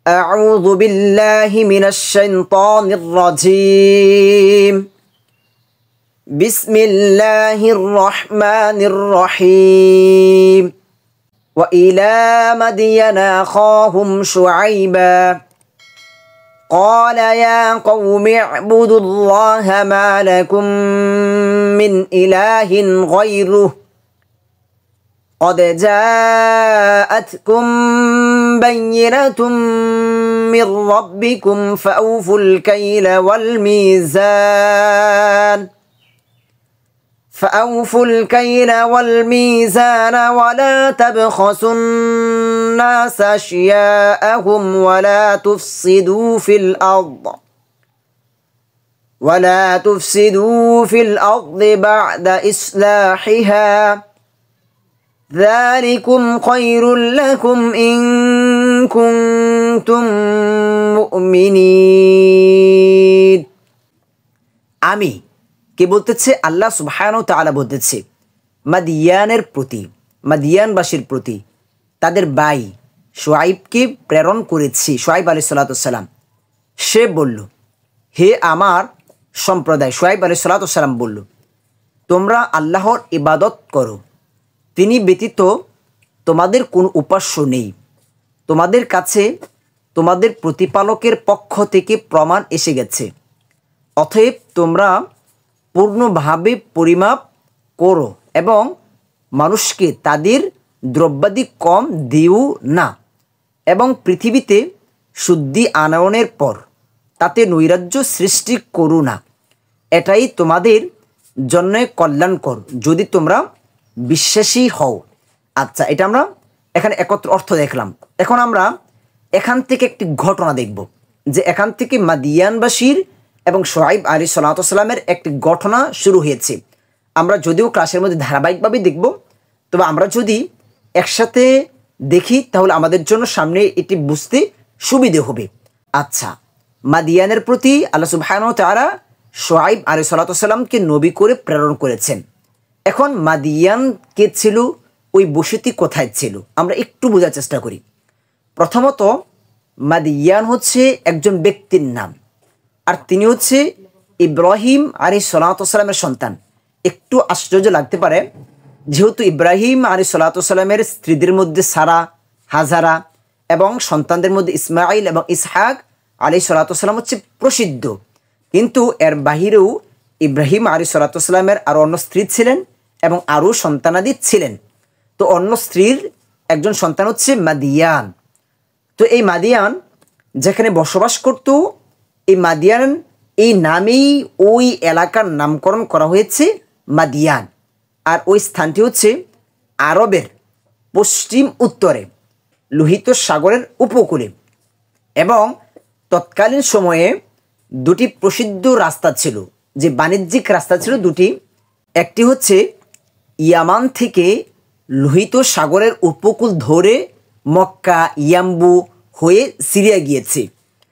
أعوذ بالله من الشيطان الرجيم بسم الله الرحمن الرحيم وإلى مدين أخاهم شعيبا قال يا قوم اعبدوا الله ما لكم من إله غيره قد جاءتكم بينة من ربكم فأوفوا الكيل والميزان ولا تبخسوا الناس أشياءهم ولا تفسدوا في الأرض بعد إصلاحها ذلكم خير لكم إن كنتم مؤمنين আমি কে বলতেছে? আল্লাহ সুবহানাহু ওয়া তাআলা বলতেছে মাদিয়ানের প্রতি, মাদিয়ানবাসীর প্রতি তাদের ভাই শুআইবকে প্রেরণ করেছি। শুআইব আলাইহিস সালাতু ওয়াস সালাম সে বলল, হে আমার সম্প্রদায়, শুআইব আলাইহিস সালাতু ওয়াস সালাম বলল, তোমরা আল্লাহর ইবাদত করো, তিনি ব্যতীত তোমাদের কোনো উপাস্য নেই। তোমাদের কাছে তোমাদের প্রতিপালকের পক্ষ থেকে প্রমাণ এসে গেছে, অতএব তোমরা পূর্ণভাবে পরিমাপ করো এবং মানুষকে তাদের দ্রব্যাদি কম দিও না, এবং পৃথিবীতে শুদ্ধি আনয়নের পর তাতে নৈরাজ্য সৃষ্টি করো না। এটাই তোমাদের জন্য কল্যাণকর যদি তোমরা বিশ্বাসী হও। আচ্ছা, এটা আমরা এখানে একত্র অর্থ দেখলাম। এখন আমরা এখান থেকে একটি ঘটনা দেখব, যে এখান থেকে মাদিয়ানবাসীর এবং শুআইব আলাইহিস সালাতু ওয়াস সালামের একটি ঘটনা শুরু হয়েছে। আমরা যদিও ক্লাসের মধ্যে ধারাবাহিকভাবে দেখব, তবে আমরা যদি একসাথে দেখি তাহলে আমাদের জন্য সামনে এটি বুঝতে সুবিধে হবে। আচ্ছা, মাদিয়ানের প্রতি আল্লাহ সুবহানাহু ওয়া তাআলা শুআইব আলাইহিস সালাতু ওয়াস সালামকে নবী করে প্রেরণ করেছেন। এখন মাদিয়ান কে ছিল, ওই বসতি কোথায় ছিল, আমরা একটু বোঝার চেষ্টা করি। প্রথমত, মাদিয়ান হচ্ছে একজন ব্যক্তির নাম, আর তিনি হচ্ছে ইব্রাহিম আলাইহিস সালাতু ওয়াস সালামের সন্তান। একটু আশ্চর্য লাগতে পারে, যেহেতু ইব্রাহিম আলাইহিস সালাতু ওয়াস সালামের স্ত্রীদের মধ্যে সারা, হাজারা এবং সন্তানদের মধ্যে ইসমাইল এবং ইসহাক আলাইহিস সালাতু ওয়াস সালাম হচ্ছে প্রসিদ্ধ, কিন্তু এর বাহিরেও ইব্রাহিম আলাইহিস সালাতু ওয়াস সালামের আরও অন্য স্ত্রী ছিলেন এবং আরও সন্তানাদি ছিলেন। তো অন্য স্ত্রীর একজন সন্তান হচ্ছে মাদিয়ান। তো এই মাদিয়ান যেখানে বসবাস করত, এই মাদিয়ান এই নামেই ওই এলাকার নামকরণ করা হয়েছে মাদিয়ান। আর ওই স্থানটি হচ্ছে আরবের পশ্চিম উত্তরে লোহিত সাগরের উপকূলে, এবং তৎকালীন সময়ে দুটি প্রসিদ্ধ রাস্তা ছিল, যে বাণিজ্যিক রাস্তা ছিল দুটি। একটি হচ্ছে ইয়ামান থেকে লোহিত সাগরের উপকূল ধরে মক্কা, ইয়াম্বু হয়ে সিরিয়া গিয়েছে,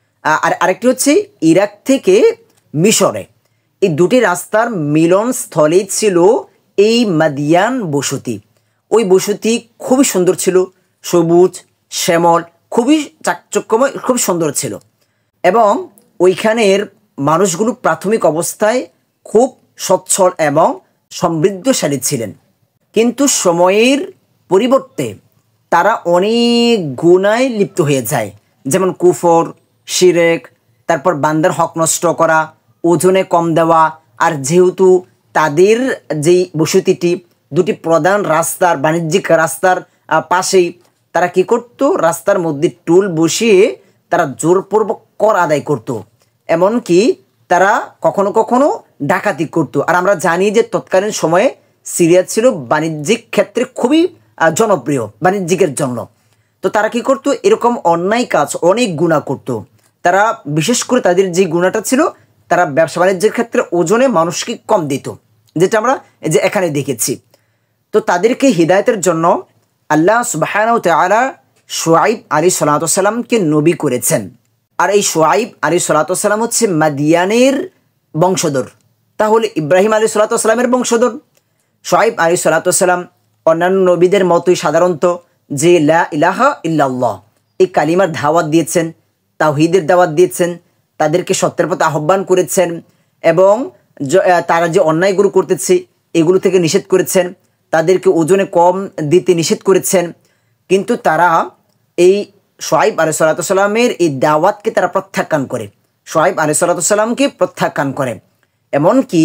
আর আরেকটি হচ্ছে ইরাক থেকে মিশরে। এই দুটি রাস্তার মিলনস্থলেই ছিল এই মাদিয়ান বসতি। ওই বসতি খুবই সুন্দর ছিল, সবুজ শ্যামল, খুবই চাকচক্যময়, খুব সুন্দর ছিল, এবং ওইখানের মানুষগুলো প্রাথমিক অবস্থায় খুব সচ্ছল এবং সমৃদ্ধশালী ছিলেন। কিন্তু সময়ের পরিবর্তে তারা অনেক গুনায় লিপ্ত হয়ে যায়, যেমন কুফর, শিরক, তারপর বান্দার হক নষ্ট করা, ওজনে কম দেওয়া। আর যেহেতু তাদের যেই বসতিটি দুটি প্রধান রাস্তার, বাণিজ্যিক রাস্তার পাশেই, তারা কি করত, রাস্তার মধ্যে টুল বসিয়ে তারা জোরপূর্বক কর আদায় করত, এমনকি তারা কখনো কখনো ডাকাতি করত। আর আমরা জানি যে তৎকালীন সময়ে সিরিয়া ছিল বাণিজ্যিক ক্ষেত্রে খুবই জনপ্রিয়, বাণিজ্যিকের জন্য। তো তারা কি করত, এরকম অন্যায় কাজ, অনেক গুনাহ করত। তারা বিশেষ করে তাদের যে গুনাহটা ছিল, তারা ব্যবসা বাণিজ্যের ক্ষেত্রে ওজনে মানুষকে কম দিত, যেটা আমরা যে এখানে দেখেছি। তো তাদেরকে হিদায়তের জন্য আল্লাহ সুবহানাহু ওয়া তাআলা শুআইব আলাইহিস সালাতু ওয়াস সালামকে নবী করেছেন। আর এই শুআইব আলাইহিস সালাতু ওয়াস সালাম হচ্ছে মাদিয়ানের বংশধর। তাহলে ইব্রাহিম আলাইহিস সালাতু ওয়াস সালামের বংশধর। শুআইব আলাইহিস সালাতু ওয়াস সালাম অন্যান্য নবীদের মতোই সাধারণত যে লা ইলাহা ইল্লাল্লাহ এই কালিমার দাওয়াত দিয়েছেন, তাওহীদের দাওয়াত দিয়েছেন, তাদেরকে সত্যের পথে আহ্বান করেছেন এবং তারা যে অন্যায়গুলো করতেছে এগুলো থেকে নিষেধ করেছেন, তাদেরকে ওজনে কম দিতে নিষেধ করেছেন। কিন্তু তারা এই শুআয়ব আলাইহিস সালামের এই দাওয়াতকে তারা প্রত্যাখ্যান করে, শুআয়ব আলাইহিস সালামকে প্রত্যাখ্যান করে। এমনকি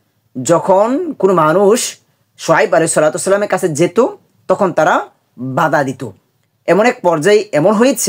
যখন কোনো মানুষ শুআয়ব আলাইহিস সালামের কাছে যেত তখন তারা বাধা দিত। এমন এক পর্যায়ে এমন হয়েছে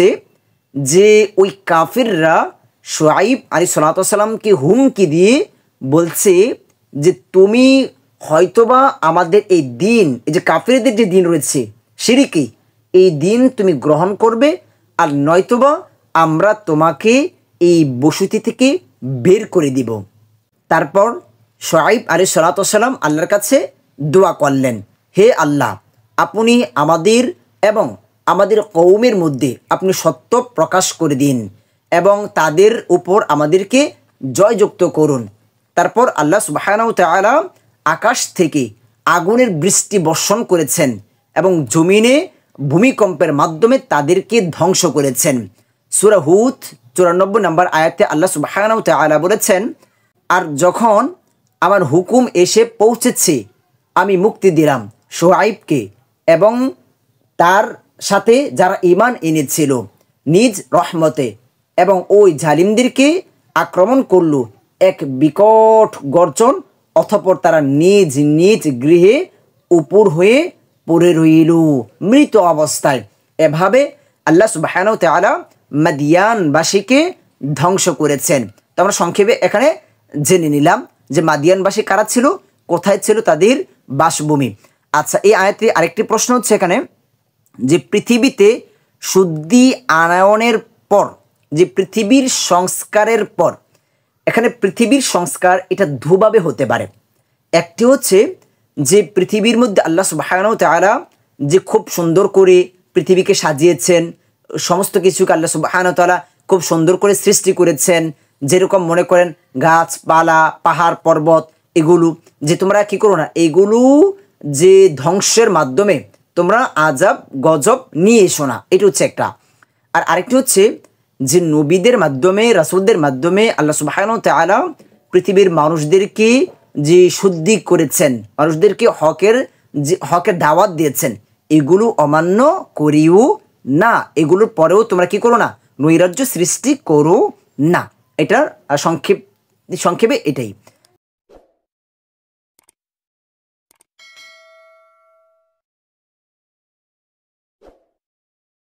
যে ওই কাফিররা শুআয়ব আলাইহিস সালামকে হুমকি দিয়ে বলছে যে তুমি হয়তোবা আমাদের এই দিন, এই যে কাফিরদের যে দিন রয়েছে শিরকি, এই দিন তুমি গ্রহণ করবে, আর নয়তোবা আমরা তোমাকে এই বসতি থেকে বের করে দিব। তারপর শুআয়ব আলাইহিস সালাম আল্লাহর কাছে দোয়া করলেন, হে আল্লাহ, আপনি আমাদের এবং আমাদের কওমের মধ্যে আপনি সত্য প্রকাশ করে দিন এবং তাদের উপর আমাদেরকে জয়যুক্ত করুন। তারপর আল্লাহ সুবহানাহু ওয়া তাআলা আকাশ থেকে আগুনের বৃষ্টি বর্ষণ করেছেন এবং জমিনে ভূমিকম্পের মাধ্যমে তাদেরকে ধ্বংস করেছেন। সূরা হুদ 94 নম্বর আয়াতে আল্লাহ সুবহানাহু ওয়া তাআলা বলেছেন, আর যখন আমার হুকুম এসে পৌঁছেছে আমি মুক্তি দিলাম শুআয়বকে এবং তার সাথে যারা ঈমান এনেছিল নিজ রহমতে, এবং ওই জালিমদেরকে আক্রমণ করল এক বিকট গর্জন, অতঃপর তারা নিজ নিজ গৃহে উপর হয়ে পড়ে রইল মৃত অবস্থায়। এভাবে আল্লাহ সুবহানাহু ওয়া তাআলা মাদিয়ানবাসীকে ধ্বংস করেছেন। তো আমরা সংক্ষেপে এখানে জেনে নিলাম যে মাদিয়ানবাসী কারা ছিল, কোথায় ছিল তাদের বাসভূমি। আচ্ছা, এই আয়াতে আরেকটি প্রশ্ন হচ্ছে এখানে যে পৃথিবীতে শুদ্ধি আনয়নের পর, যে পৃথিবীর সংস্কারের পর, এখানে পৃথিবীর সংস্কার এটা দুভাবে হতে পারে। একটি হচ্ছে যে পৃথিবীর মধ্যে আল্লাহ সুবহানাহু ওয়া তাআলা যে খুব সুন্দর করে পৃথিবীকে সাজিয়েছেন, সমস্ত কিছুকে আল্লাহ সুবহানাহু ওয়া তাআলা খুব সুন্দর করে সৃষ্টি করেছেন। যেরকম মনে করেন গাছপালা, পাহাড় পর্বত, এগুলো যে তোমরা কি করো না, এগুলো যে ধ্বংসের মাধ্যমে তোমরা আযাব গজব নিয়ে এসো না, এটা হচ্ছে একটা। আর আরেকটি হচ্ছে যে নবীদের মাধ্যমে, রাসূলদের মাধ্যমে আল্লাহ সুবহানাহু ওয়া তাআলা পৃথিবীর মানুষদেরকে যে শুদ্ধি করেছেন, মানুষদেরকে হকের দাওয়াত দিয়েছেন, এগুলো অমান্য করিও না, এগুলোর পরেও তোমরা কি করো না, নৈরাজ্য সৃষ্টি করো না। এটার সংক্ষেপে এটাই।